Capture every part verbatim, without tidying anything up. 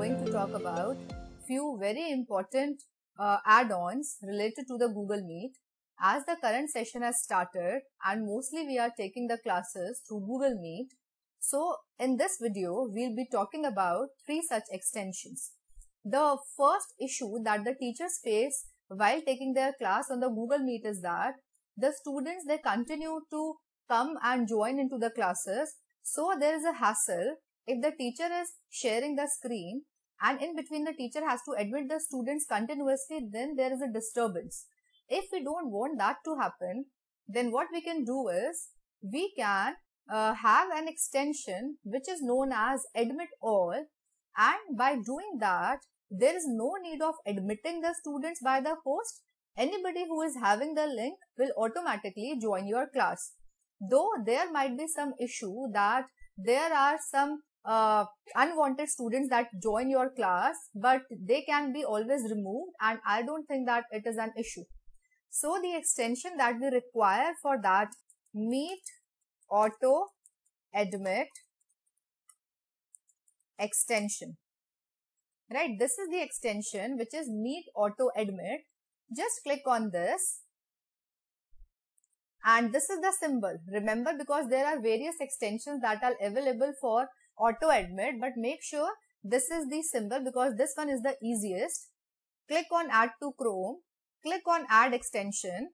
going to talk about few very important uh, add-ons related to the Google Meet. As the current session has started and mostly we are taking the classes through Google Meet. So in this video, we'll be talking about three such extensions. The first issue that the teachers face while taking their class on the Google Meet is that the students, they continue to come and join into the classes. So there is a hassle if the teacher is sharing the screen and in between the teacher has to admit the students continuously, then there is a disturbance. If we don't want that to happen, then what we can do is we can uh, have an extension which is known as admit all, and by doing that there is no need of admitting the students by the host. Anybody who is having the link will automatically join your class. Though there might be some issue that there are some uh, unwanted students that join your class, but they can be always removed, and I don't think that it is an issue. So the extension that we require for that, Meet Auto Admit extension, right? This is the extension which is Meet Auto Admit. Just click on this. And this is the symbol. Remember, because there are various extensions that are available for auto admit, but make sure this is the symbol because this one is the easiest. Click on Add to Chrome. Click on Add Extension.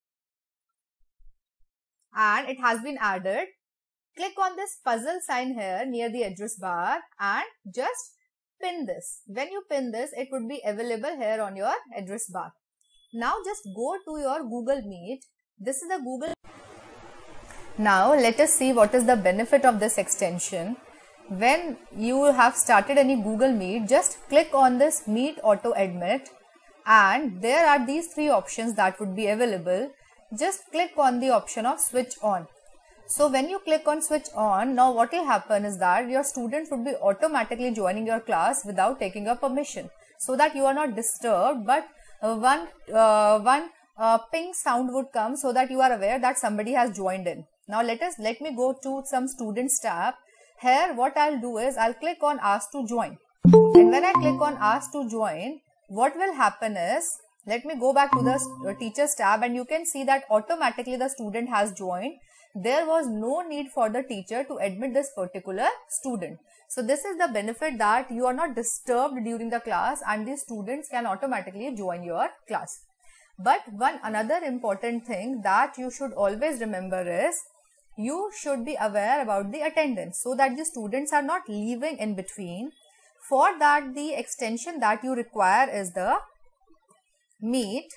And it has been added. Click on this puzzle sign here near the address bar and just pin this. When you pin this, it would be available here on your address bar. Now just go to your Google Meet. This is the Google. Now let us see what is the benefit of this extension. When you have started any Google Meet, just click on this Meet Auto Admit and there are these three options that would be available. Just click on the option of switch on. So when you click on switch on, now what will happen is that your students would be automatically joining your class without taking your permission, so that you are not disturbed, but uh, one uh, one Uh, ping sound would come so that you are aware that somebody has joined in. Now let us let me go to some students tab. Here what I'll do is I'll click on ask to join, and when I click on ask to join, what will happen is, let me go back to the uh, teachers tab, and you can see that automatically the student has joined. There was no need for the teacher to admit this particular student. So this is the benefit, that you are not disturbed during the class and the students can automatically join your class. But one another important thing that you should always remember is, you should be aware about the attendance so that the students are not leaving in between. For that, the extension that you require is the Meet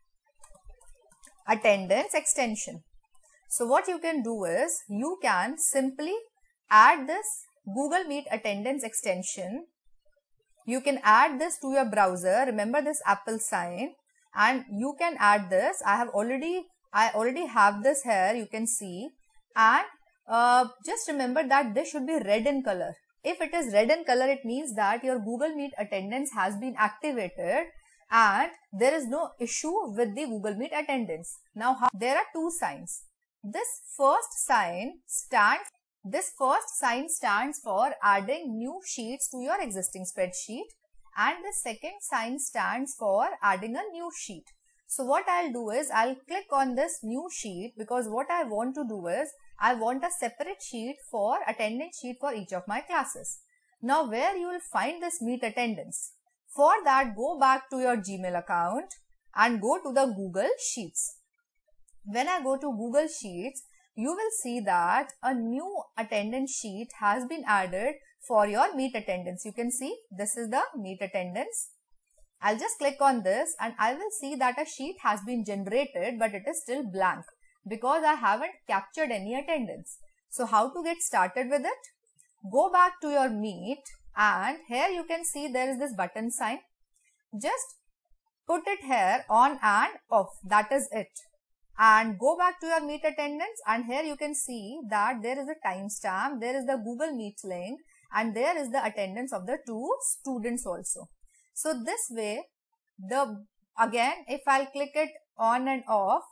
Attendance extension. So what you can do is, you can simply add this Google Meet Attendance extension. You can add this to your browser. Remember this Apple sign. And you can add this. I have already, I already have this here, you can see. And uh, just remember that this should be red in color. If it is red in color, it means that your Google Meet attendance has been activated and there is no issue with the Google Meet attendance. Now, how, there are two signs. This first sign stands, this first sign stands for adding new sheets to your existing spreadsheet. And the second sign stands for adding a new sheet. So what I'll do is, I'll click on this new sheet, because what I want to do is, I want a separate sheet for attendance sheet for each of my classes. Now where you will find this Meet attendance? For that, go back to your Gmail account and go to the Google Sheets. When I go to Google Sheets, you will see that a new attendance sheet has been added for your Meet attendance. You can see this is the Meet attendance. I'll just click on this and I will see that a sheet has been generated, but it is still blank because I haven't captured any attendance. So how to get started with it? Go back to your Meet and here you can see there is this button sign. Just put it here on and off. That is it. And go back to your Meet attendance and here you can see that there is a timestamp, there is the Google Meet link, and there is the attendance of the two students also. So this way, the again, if I'll click it on and off,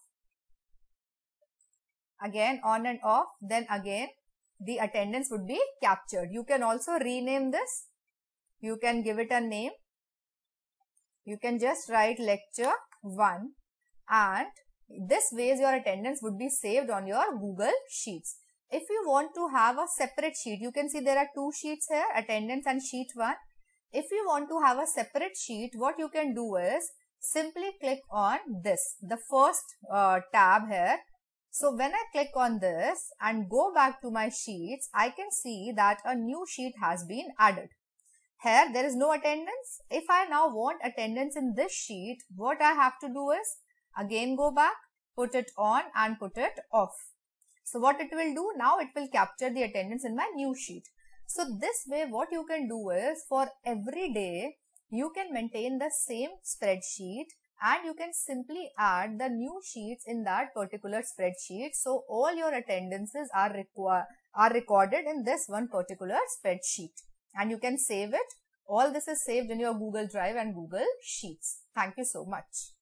again on and off, then again the attendance would be captured. You can also rename this You can give it a name. You can just write lecture one, and this way your attendance would be saved on your Google Sheets. If you want to have a separate sheet, you can see there are two sheets here, attendance and sheet one. If you want to have a separate sheet, what you can do is simply click on this, the first uh, tab here. So when I click on this and go back to my sheets, I can see that a new sheet has been added. Here there is no attendance. If I now want attendance in this sheet, what I have to do is again go back, put it on and put it off. So what it will do now, it will capture the attendance in my new sheet. So this way what you can do is for every day, you can maintain the same spreadsheet and you can simply add the new sheets in that particular spreadsheet. So all your attendances are, require, are recorded in this one particular spreadsheet and you can save it. All this is saved in your Google Drive and Google Sheets. Thank you so much.